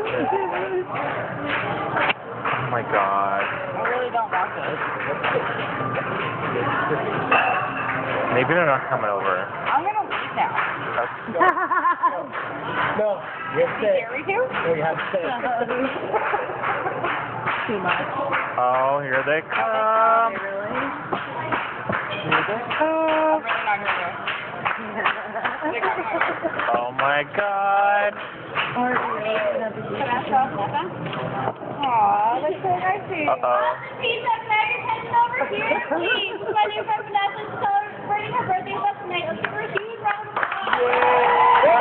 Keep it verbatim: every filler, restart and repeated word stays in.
Oh my god. I really don't want this. Maybe they're not coming over. I'm gonna leave now. No, you have to stay. Dare we do? No, you have to stay. Too much. Oh, here they come. Really? Here they come. I'm really not gonna go. Oh my god. Aw, that's so nice of you. Uh-oh. Pizza American heading over here, please. My new friend Vanessa's celebrating her birthday with us tonight. Let's give her a huge round of applause.